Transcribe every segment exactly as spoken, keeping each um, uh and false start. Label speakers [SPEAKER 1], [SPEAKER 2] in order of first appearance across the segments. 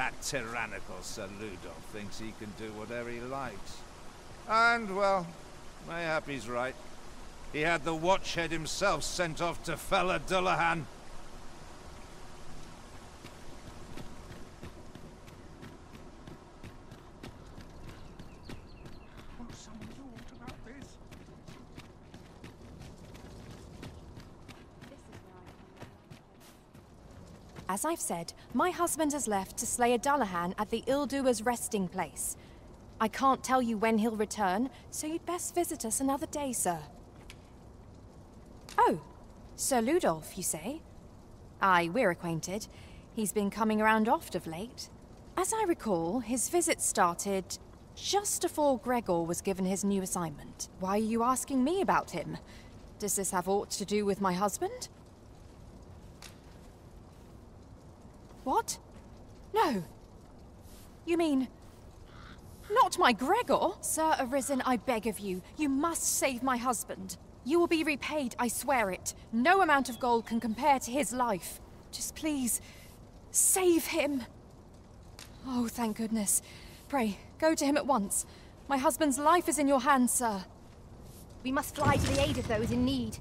[SPEAKER 1] that tyrannical Sir Ludolf thinks he can do whatever he likes. And, well, mayhap he's right. He had the Watchhead himself sent off to fella Dullahan.
[SPEAKER 2] As I've said, my husband has left to slay a Dullahan at the Ill-Doer's resting place. I can't tell you when he'll return, so you'd best visit us another day, sir. Oh, Sir Ludolf, you say? Aye, we're acquainted. He's been coming around oft of late. As I recall, his visit started just before Gregor was given his new assignment. Why are you asking me about him? Does this have aught to do with my husband? What? No. You mean... not my Gregor? Sir Arisen, I beg of you. You must save my husband. You will be repaid, I swear it. No amount of gold can compare to his life. Just please, save him. Oh, thank goodness. Pray, go to him at once. My husband's life is in your hands, sir.
[SPEAKER 3] We must fly to the aid of those in need.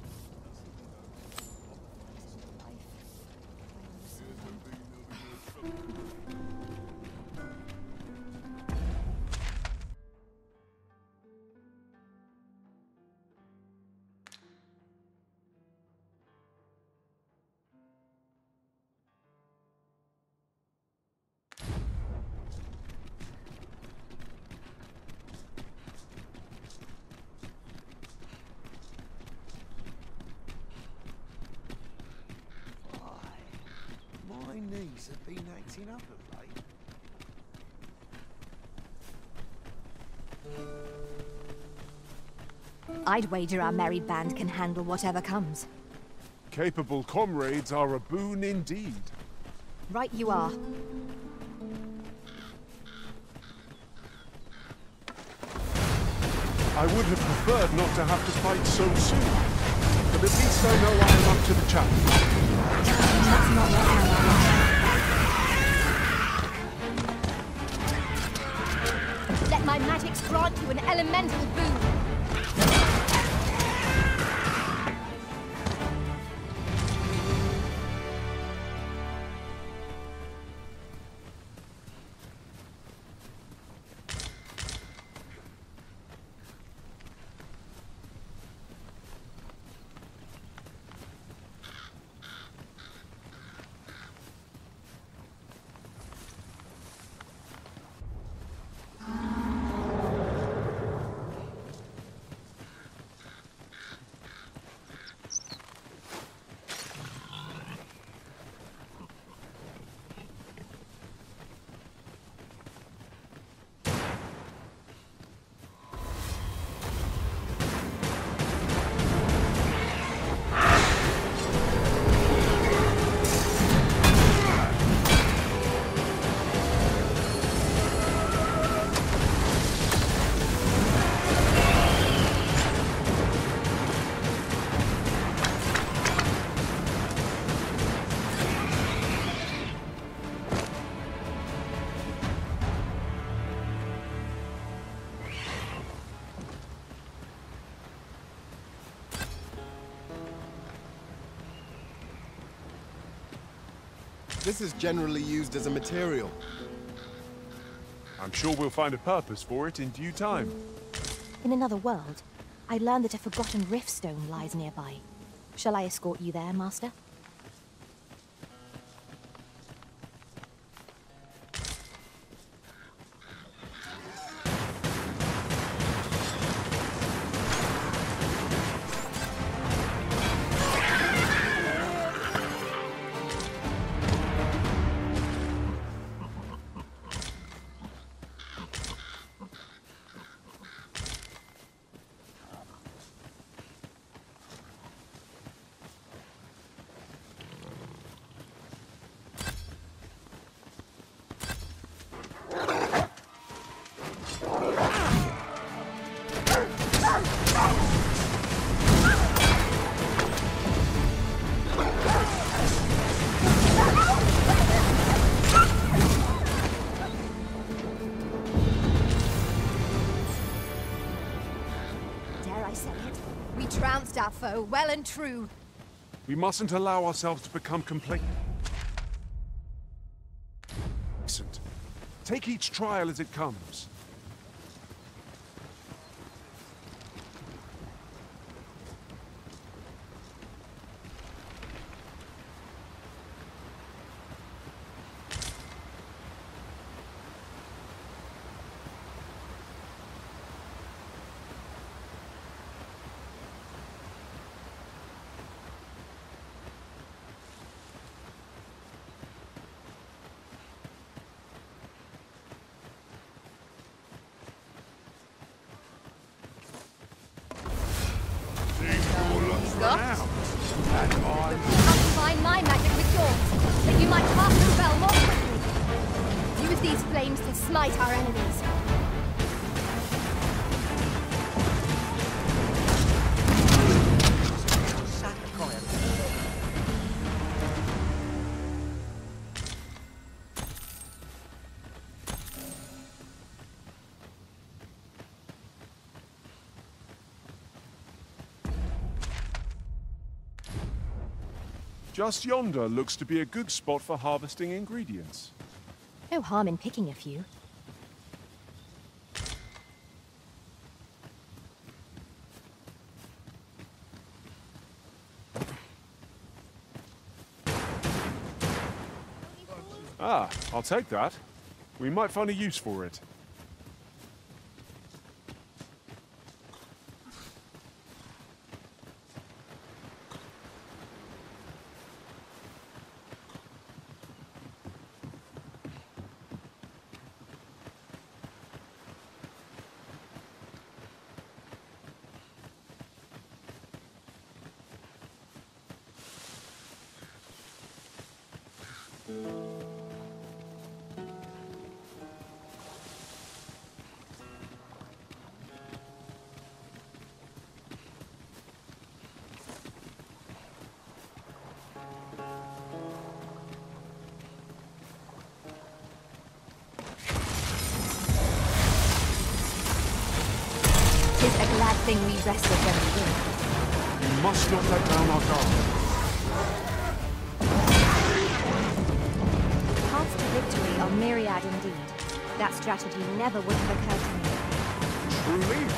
[SPEAKER 4] My knees have been acting up of late.
[SPEAKER 3] I'd wager our merry band can handle whatever comes.
[SPEAKER 5] Capable comrades are a boon indeed.
[SPEAKER 3] Right you are.
[SPEAKER 5] I would have preferred not to have to fight so soon, but at least I know I am up to the challenge.
[SPEAKER 3] That's not your ally. Let my magics grant you an elemental boon.
[SPEAKER 6] This is generally used as a material.
[SPEAKER 5] I'm sure we'll find a purpose for it in due time.
[SPEAKER 3] In another world, I learned that a forgotten riftstone lies nearby. Shall I escort you there, Master?
[SPEAKER 2] trounced our foe, well and true.
[SPEAKER 5] We mustn't allow ourselves to become complacent. Take each trial as it comes.
[SPEAKER 7] Combine my magic with yours, that you might pass the spell more quickly. Use these flames to smite our enemies.
[SPEAKER 5] Just yonder looks to be a good spot for harvesting ingredients.
[SPEAKER 3] No harm in picking a few.
[SPEAKER 5] Ah, I'll take that. We might find a use for it.
[SPEAKER 3] Tis a glad thing we rested when we did.
[SPEAKER 5] We must not let down our guard.
[SPEAKER 3] Paths to victory are myriad indeed. That strategy never would have occurred to me.
[SPEAKER 5] Truly?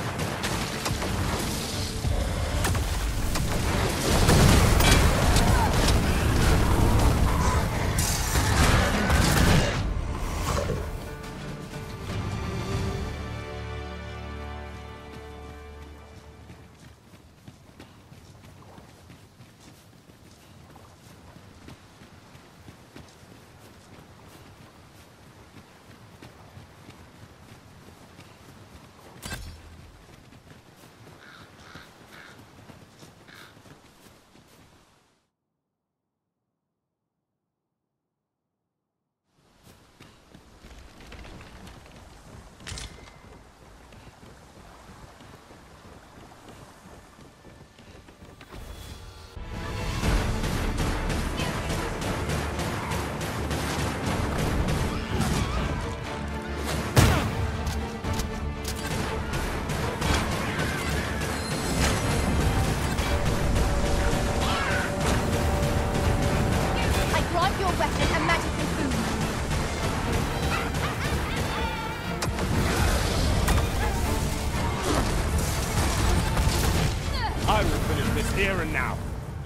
[SPEAKER 8] I will finish this here and now.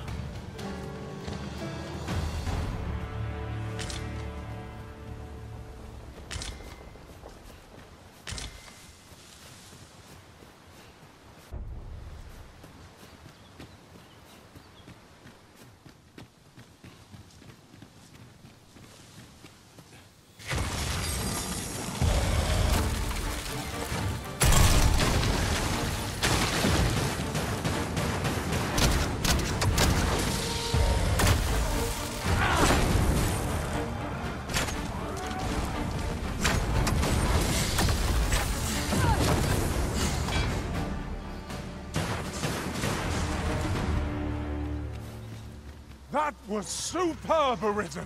[SPEAKER 5] That was superb, Arisen!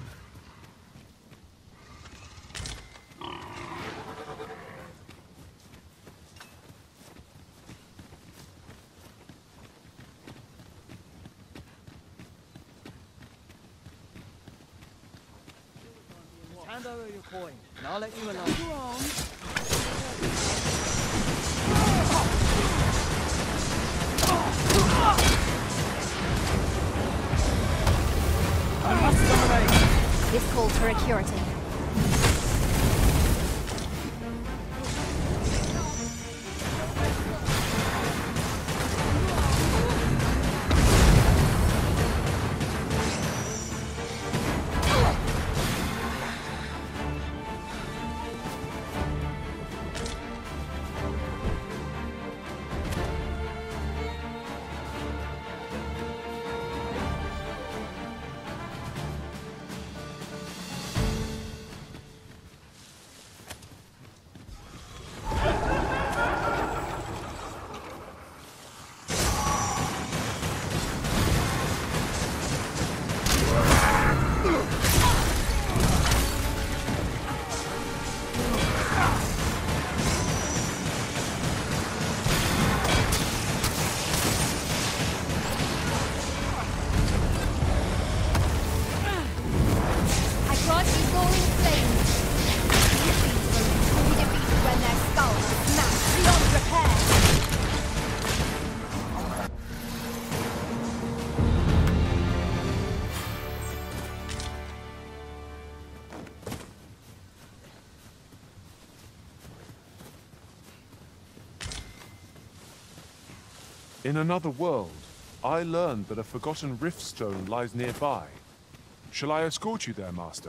[SPEAKER 4] Hand over your coin, and I'll let you alone. I must dominate.
[SPEAKER 7] This calls for a curative.
[SPEAKER 5] In another world, I learned that a forgotten riftstone lies nearby. Shall I escort you there, Master?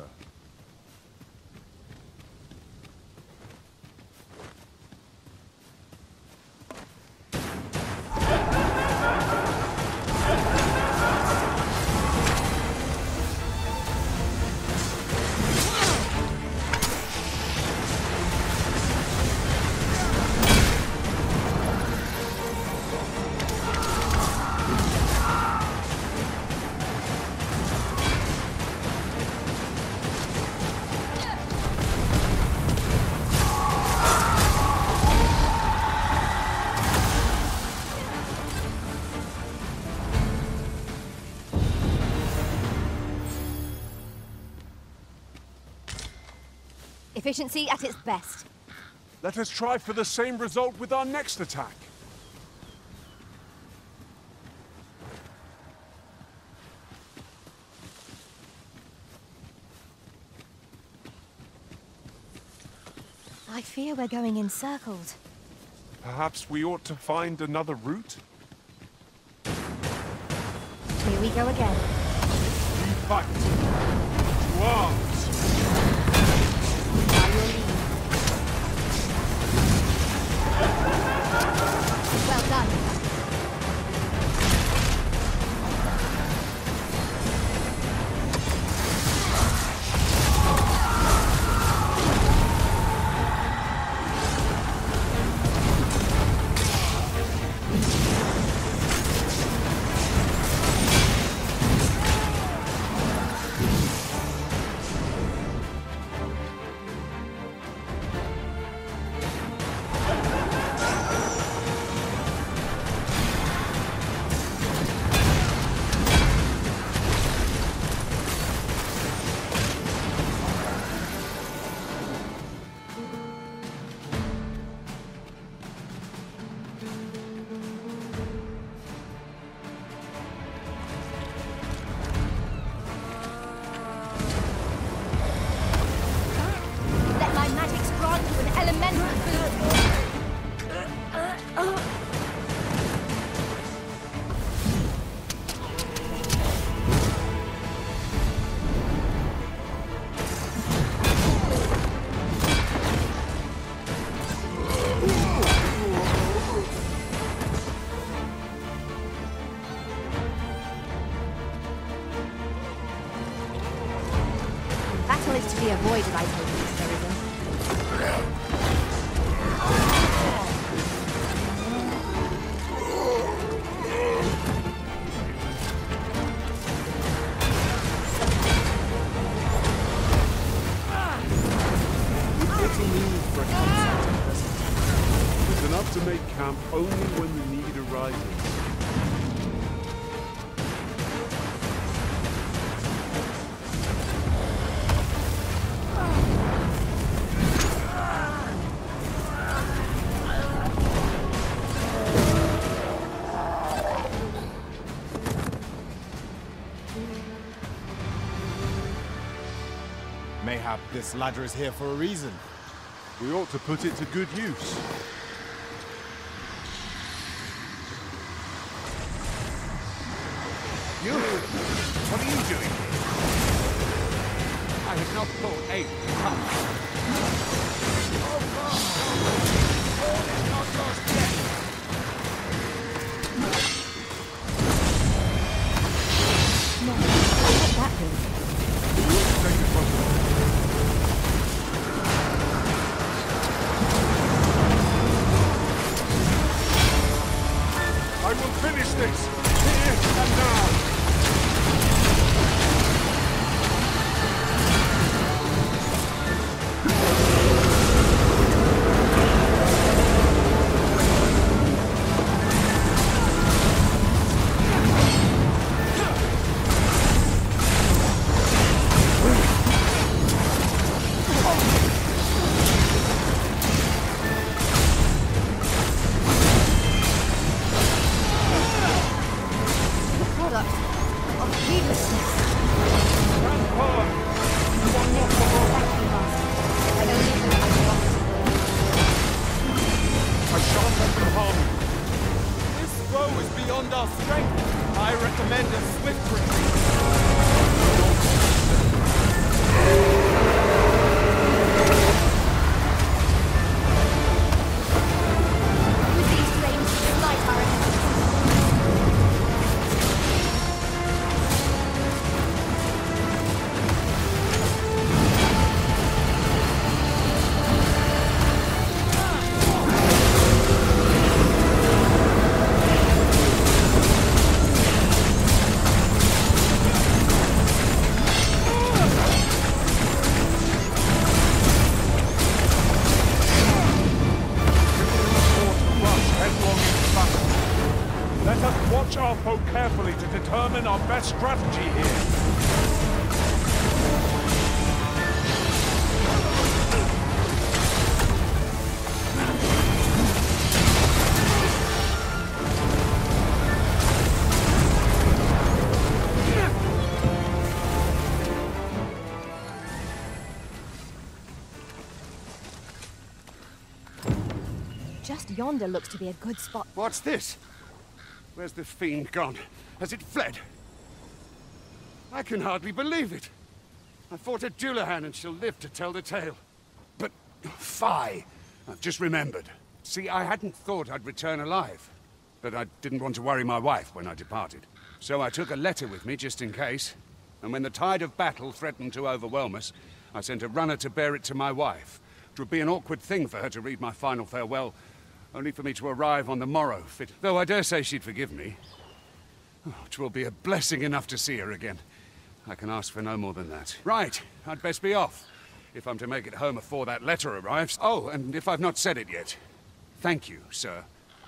[SPEAKER 7] Efficiency at its best.
[SPEAKER 5] Let us try for the same result with our next attack.
[SPEAKER 3] I fear we're going in circles.
[SPEAKER 5] Perhaps we ought to find another route?
[SPEAKER 3] Here we go again.
[SPEAKER 5] We fight! To arms!
[SPEAKER 7] Now your lead. Well done. Battle is to be avoided, I told you, Mister Risen.
[SPEAKER 5] It's enough to make camp only when the need arises.
[SPEAKER 7] Ah!
[SPEAKER 6] Mayhap this ladder is here for a reason.
[SPEAKER 5] We ought to put it to good use.
[SPEAKER 8] You? What are you doing here? I had not thought aid would come. Oh, God! All is not lost yet!
[SPEAKER 3] No, not that way.
[SPEAKER 5] Take it from there. I will finish this, here and now. Our best strategy here.
[SPEAKER 3] Just yonder looks to be a good spot.
[SPEAKER 8] What's this? Where's the fiend gone? Has it fled? I can hardly believe it. I fought at Dullahan and shall live to tell the tale. But, fie! I've just remembered. See, I hadn't thought I'd return alive. But I didn't want to worry my wife when I departed. So I took a letter with me just in case. And when the tide of battle threatened to overwhelm us, I sent a runner to bear it to my wife. It would be an awkward thing for her to read my final farewell, only for me to arrive on the morrow fit. Though I dare say she'd forgive me. Oh, it will be a blessing enough to see her again. I can ask for no more than that. Right, I'd best be off, if I'm to make it home before that letter arrives. Oh, and if I've not said it yet, thank you, sir.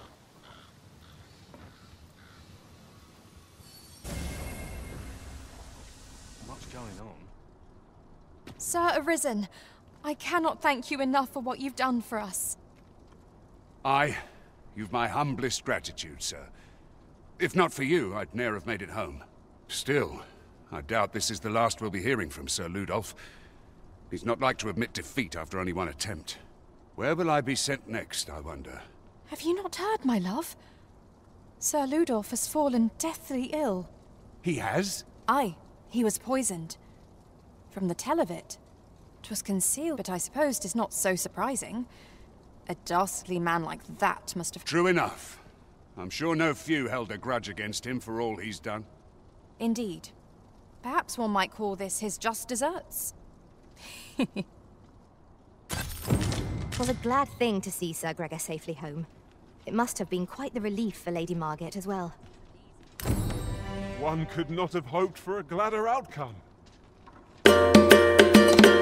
[SPEAKER 4] What's going on?
[SPEAKER 2] Sir Arisen, I cannot thank you enough for what you've done for us.
[SPEAKER 8] Aye, you've my humblest gratitude, sir. If not for you, I'd ne'er have made it home. Still, I doubt this is the last we'll be hearing from Sir Ludolf. He's not like to admit defeat after only one attempt. Where will I be sent next, I wonder?
[SPEAKER 2] Have you not heard, my love? Sir Ludolf has fallen deathly ill.
[SPEAKER 8] He has?
[SPEAKER 2] Aye, he was poisoned. From the tell of it. 'Twas concealed, but I suppose 'tis not so surprising. A dastardly man like that must have...
[SPEAKER 8] True enough. I'm sure no few held a grudge against him for all he's done.
[SPEAKER 2] Indeed. Perhaps one might call this his just deserts.
[SPEAKER 3] Twas a glad thing to see Sir Gregor safely home. It must have been quite the relief for Lady Margaret as well.
[SPEAKER 5] One could not have hoped for a gladder outcome.